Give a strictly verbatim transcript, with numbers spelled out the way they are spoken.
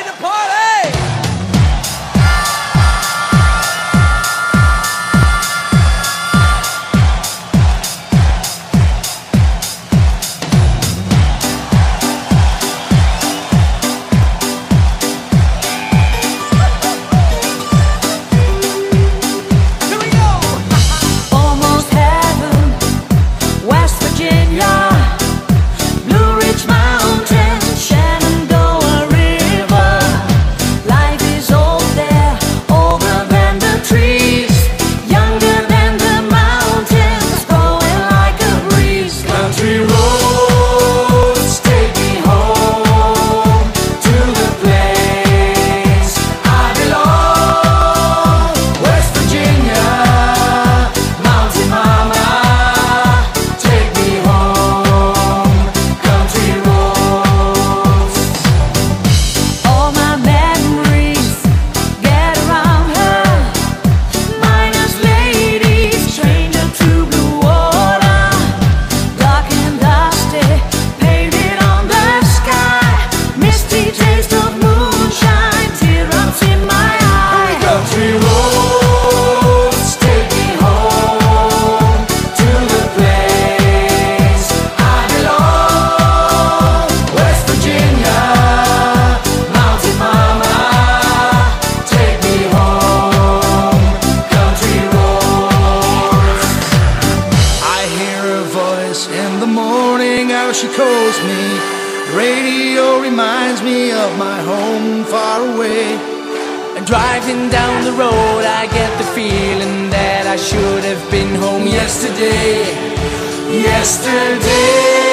to party! In the morning, how she calls me. Radio reminds me of my home far away. And driving down the road, I get the feeling that I should have been home yesterday. Yesterday.